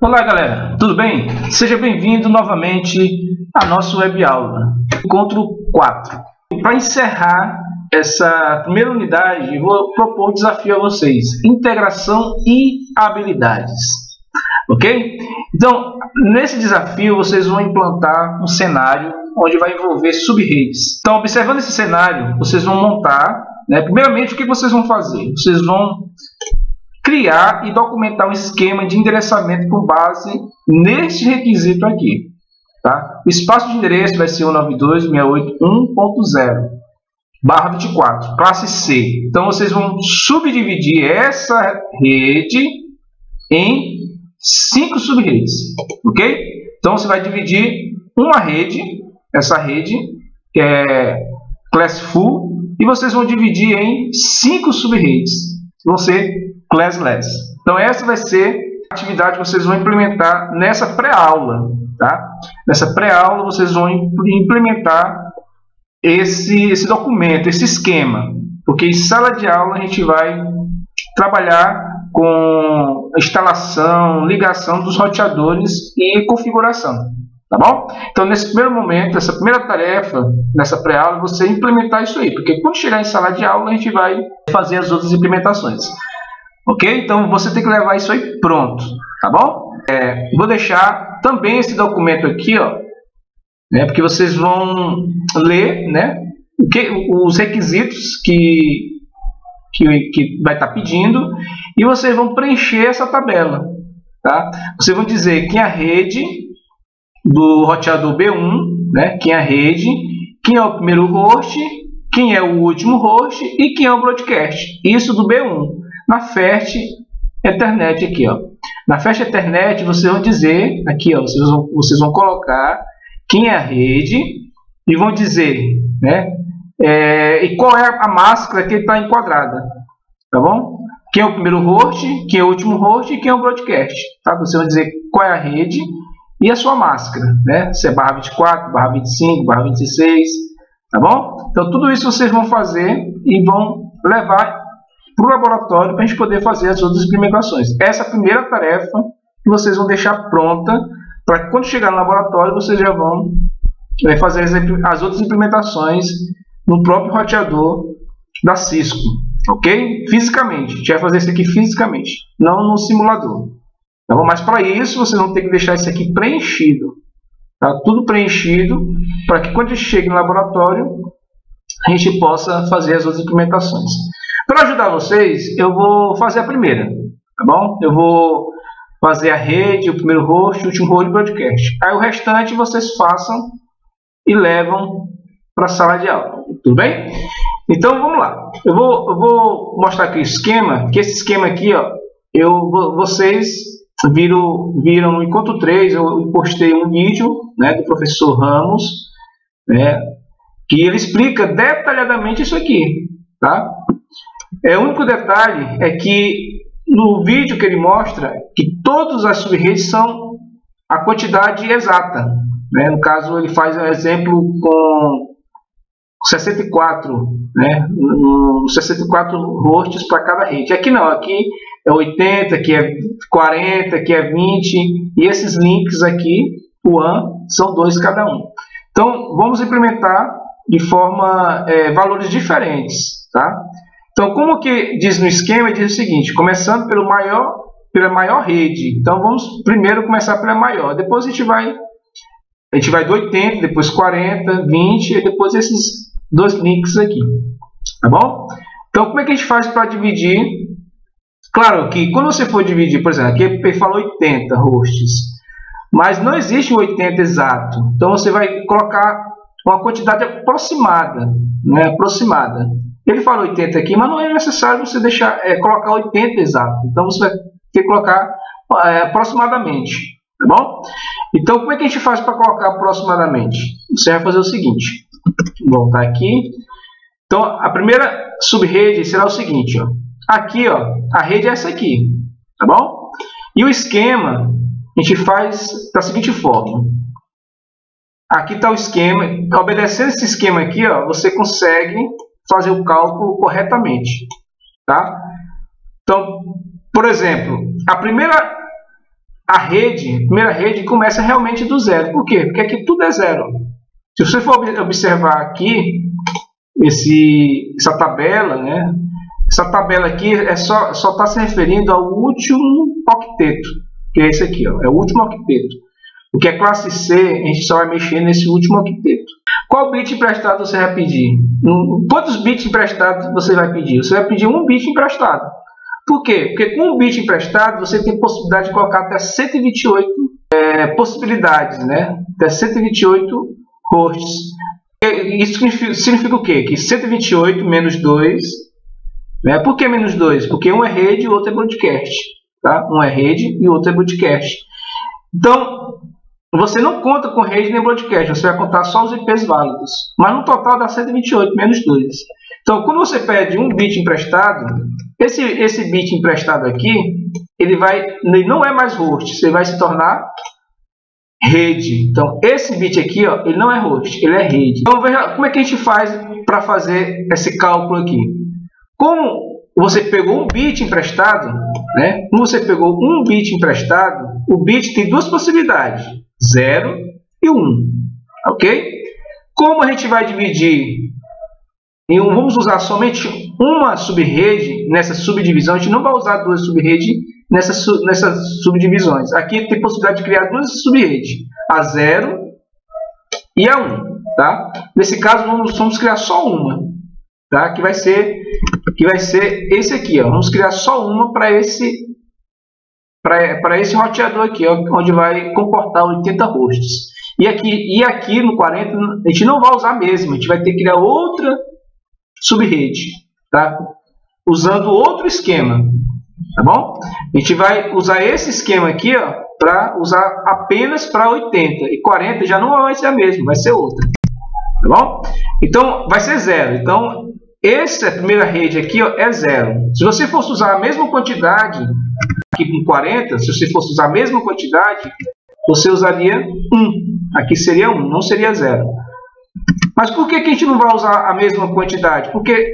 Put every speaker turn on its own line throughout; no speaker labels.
Olá galera, tudo bem? Seja bem-vindo novamente à nossa web aula, encontro 4. Para encerrar essa primeira unidade, vou propor um desafio a vocês: integração e habilidades. Ok? Então, nesse desafio, vocês vão implantar um cenário onde vai envolver subredes. Então, observando esse cenário, vocês vão montar, primeiramente, o que vocês vão fazer? Vocês vão criar e documentar um esquema de endereçamento com base neste requisito aqui. Tá? O espaço de endereço vai ser 192.168.1.0/24, classe C. Então, vocês vão subdividir essa rede em 5 subredes. Ok? Então, você vai dividir uma rede, essa rede, que é class full, e vocês vão dividir em 5 subredes. Vão ser classless. Então, essa vai ser a atividade que vocês vão implementar nessa pré-aula. Tá? Nessa pré-aula, vocês vão implementar esse documento, esse esquema. Porque em sala de aula a gente vai trabalhar com instalação, ligação dos roteadores e configuração. Tá bom? Então, nesse primeiro momento, essa primeira tarefa, nessa pré-aula, você implementar isso aí. Porque quando chegar em sala de aula, a gente vai fazer as outras implementações. Ok? Então, você tem que levar isso aí pronto. Tá bom? Vou deixar também esse documento aqui, ó, porque vocês vão ler, os requisitos que vai estar pedindo, e vocês vão preencher essa tabela. Tá? Vocês vão dizer quem é a rede do roteador B1, quem é a rede, quem é o primeiro host, quem é o último host e quem é o broadcast. Isso do B1. Na Fast Ethernet aqui, ó. Na Fast Ethernet vocês vão dizer aqui, ó, vocês vão colocar quem é a rede e vão dizer, e qual é a máscara que está enquadrada, tá bom? Quem é o primeiro host, quem é o último host e quem é o broadcast, tá? Você vai dizer qual é a rede e a sua máscara, se é /24, /25, /26, tá bom? Então tudo isso vocês vão fazer e vão levar para o laboratório para a gente poder fazer as outras implementações. Essa é a primeira tarefa que vocês vão deixar pronta para que quando chegar no laboratório vocês já vão fazer as outras implementações no próprio roteador da Cisco, ok? Fisicamente, a gente vai fazer isso aqui fisicamente, não no simulador. Tá bom? Mas para isso vocês vão ter que deixar isso aqui preenchido, tá? Tudo preenchido para que quando a gente chegue no laboratório a gente possa fazer as outras implementações. Para ajudar vocês, eu vou fazer a primeira, tá bom? Eu vou fazer a rede, o primeiro host, o último host e o broadcast. Aí o restante vocês façam e levam para a sala de aula, tudo bem? Então vamos lá. Eu vou mostrar aqui o esquema, que esse esquema aqui, ó, vocês viram no encontro 3, eu postei um vídeo, do professor Ramos, que ele explica detalhadamente isso aqui, tá? O único detalhe é que no vídeo que ele mostra que todas as subredes são a quantidade exata. No caso, ele faz um exemplo com 64, 64 hosts para cada rede. Aqui não, aqui é 80, aqui é 40, aqui é 20, e esses links aqui, o AN, são 2 cada um. Então, vamos implementar de forma valores diferentes, tá? Então, como que diz no esquema, diz o seguinte: começando pela maior rede. Então, vamos primeiro começar pela maior. Depois a gente vai do 80, depois 40, 20, e depois esses 2 links aqui. Tá bom? Então, como é que a gente faz para dividir? Claro que quando você for dividir, por exemplo, aqui ele falou 80 hosts, mas não existe o 80 exato. Então, você vai colocar uma quantidade aproximada, aproximada. Ele fala 80 aqui, mas não é necessário você colocar 80 exato. Então, você vai ter que colocar aproximadamente. Tá bom? Então, como é que a gente faz para colocar aproximadamente? Você vai fazer o seguinte. Vou voltar aqui. Então, a primeira subrede será o seguinte. Ó. Aqui, ó, a rede é essa aqui. Tá bom? E o esquema a gente faz da seguinte forma. Aqui está o esquema. Obedecendo esse esquema aqui, ó, você consegue fazer o cálculo corretamente, tá? Então, por exemplo, a primeira a primeira rede começa realmente do zero. Por quê? Porque aqui tudo é zero. Se você for observar aqui essa tabela, né? Essa tabela aqui só está se referindo ao último octeto, que é esse aqui, ó, é o último octeto. O que é classe C, a gente só vai mexer nesse último octeto. Qual bit emprestado você vai pedir? Quantos bits emprestados você vai pedir? Você vai pedir um bit emprestado. Por quê? Porque com um bit emprestado você tem possibilidade de colocar até 128 possibilidades, né? Até 128 hosts. Isso significa o quê? Que 128 menos 2, né? Por que menos 2? Porque um é rede e o outro é broadcast. Tá? Um é rede e o outro é broadcast. Então, você não conta com rede nem broadcast, você vai contar só os IPs válidos. Mas no total dá 128 menos 2. Então, quando você pede um bit emprestado, esse bit emprestado aqui, ele não é mais host, ele vai se tornar rede. Então, esse bit aqui, ó, ele não é host, ele é rede. Então, veja como é que a gente faz para fazer esse cálculo aqui. Como você pegou um bit emprestado, né? Como você pegou um bit emprestado, o bit tem duas possibilidades, 0 e 1. Ok? Como a gente vai dividir, vamos usar somente uma subrede nessa subdivisão, a gente não vai usar duas subredes nessas subdivisões. Aqui tem possibilidade de criar duas subredes, a 0 e a 1. Tá? Nesse caso, vamos criar só uma, tá? que vai ser esse aqui. Ó. Vamos criar só uma para esse roteador aqui, ó, onde vai comportar 80 hosts. E aqui no 40 a gente não vai usar a mesma, a gente vai ter que criar outra subrede, tá? Usando outro esquema, tá bom? A gente vai usar esse esquema aqui, ó, para usar apenas para 80 e 40 já não vai ser a mesma, vai ser outra, tá bom? Então vai ser 0. Então essa primeira rede aqui, ó, é 0. Se você fosse usar a mesma quantidade aqui com 40, se você fosse usar a mesma quantidade, você usaria 1. Aqui seria 1, não seria 0. Mas por que a gente não vai usar a mesma quantidade? Porque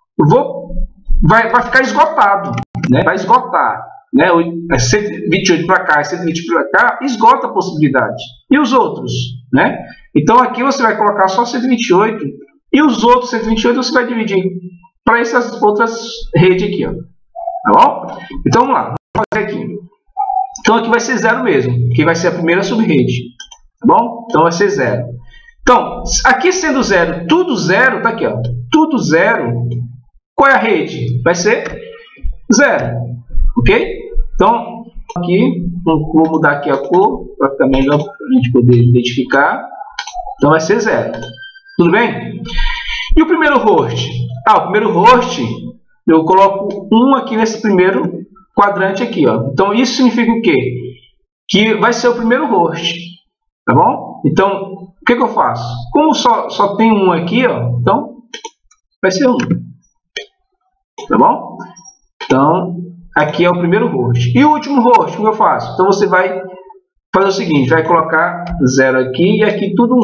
vai ficar esgotado, né? Vai esgotar, né? 128 para cá e 120 para cá, esgota a possibilidade. E os outros, né? Então aqui você vai colocar só 128 e os outros 128 você vai dividir para essas outras redes aqui, ó. Tá bom? Então vamos lá, vamos fazer aqui. Então aqui vai ser 0 mesmo, que vai ser a primeira subrede. Tá bom? Então vai ser 0. Então, aqui sendo 0, tudo 0, tá aqui, ó. Tudo 0. Qual é a rede? Vai ser 0. Ok? Então, aqui, vou mudar aqui a cor, para ficar melhor para a gente poder identificar. Então vai ser 0. Tudo bem? E o primeiro host? O primeiro host, eu coloco 1 aqui nesse primeiro quadrante aqui, ó. Então isso significa o quê? Que vai ser o primeiro host, tá bom? Então o que eu faço? Como só tem 1 aqui, ó, então vai ser 1, tá bom? Então aqui é o primeiro host. E o último host, como eu faço? Então você vai fazer o seguinte, vai colocar 0 aqui e aqui tudo 1.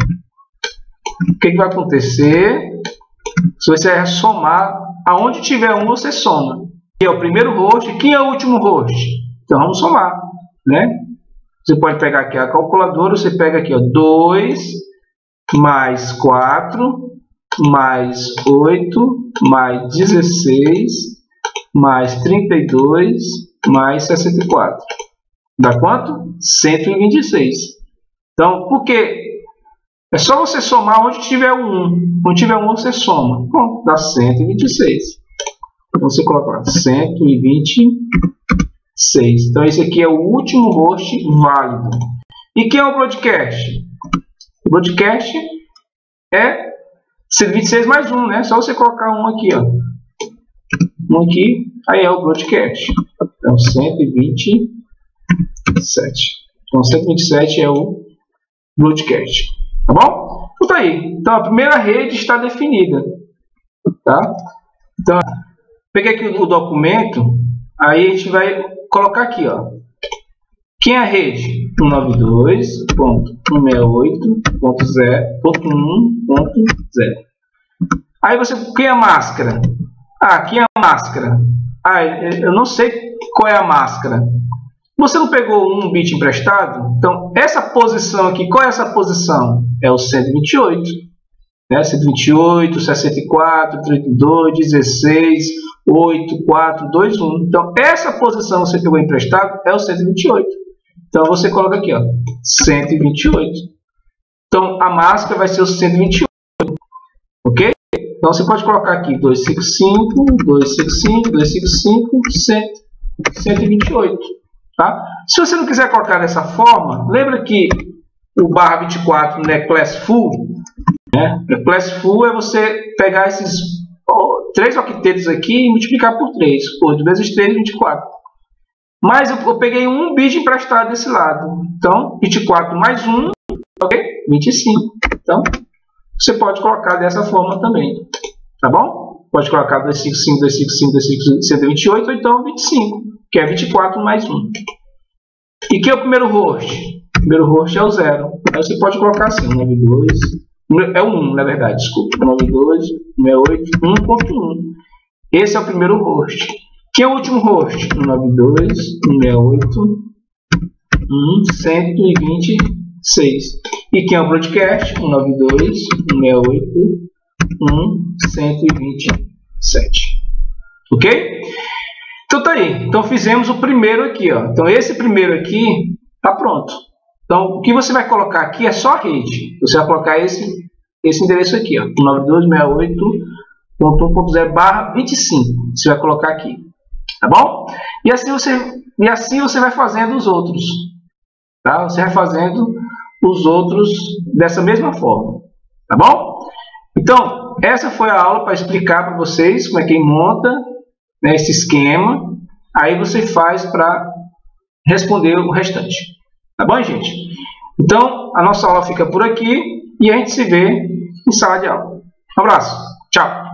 O que vai acontecer? Se você somar, aonde tiver 1 você soma. Aqui é o primeiro host. Quem é o último host? Então vamos somar, né? Você pode pegar aqui a calculadora, você pega aqui, ó, 2 mais 4 mais 8 mais 16 mais 32 mais 64. Dá quanto? 126. Então, por quê? É só você somar onde tiver 1. Onde tiver 1 você soma. Bom, dá 126. Então você coloca lá 126. Então esse aqui é o último host válido. E quem é o broadcast? O broadcast é 126 mais 1, né? Só você colocar 1 aqui, ó. 1 aqui, aí é o broadcast. Então 127. Então 127 é o broadcast. Tá bom? Então tá aí. Então a primeira rede está definida. Tá? Então, peguei aqui o documento, aí a gente vai colocar aqui, ó. Quem é a rede? 192.168.0.1.0. Aí quem é a máscara? Quem é a máscara? Eu não sei qual é a máscara. Você não pegou um bit emprestado? Então, essa posição aqui, qual é essa posição? É o 128. Né? 128, 64, 32, 16, 8, 4, 2, 1. Então, essa posição que você pegou emprestado é o 128. Então, você coloca aqui, ó, 128. Então, a máscara vai ser o 128. Ok? Então, você pode colocar aqui 255, 255, 255, 128. Tá? Se você não quiser colocar dessa forma, lembra que o barra 24 não é class full? Né? Class full é você pegar esses 3 octetos aqui e multiplicar por 3. 8 vezes 3, 24. Mas eu peguei um bit emprestado desse lado. Então, 24 mais 1, ok? 25. Então, você pode colocar dessa forma também. Tá bom? Pode colocar 255, 255, 255, 128 ou então 25, que é 24 mais 1. E que é o primeiro host? O primeiro host é o 0. Aí você pode colocar assim, 92, é o 1, na verdade, desculpa. 92, 68, 1.1. Esse é o primeiro host. Que é o último host? 192, 168, 126. E quem é o broadcast? 192, 168, 127. Ok? Então tá aí. Então fizemos o primeiro aqui, ó. Então esse primeiro aqui tá pronto. Então o que você vai colocar aqui é só a rede. Você vai colocar esse endereço aqui, ó, 192.68.1.0/25. Você vai colocar aqui, tá bom? E assim você vai fazendo os outros, tá? Você vai fazendo os outros dessa mesma forma, tá bom? Então essa foi a aula para explicar para vocês como é que monta, né, esse esquema. Aí você faz para responder o restante, tá bom, gente? Então a nossa aula fica por aqui e a gente se vê em sala de aula. Um abraço, tchau!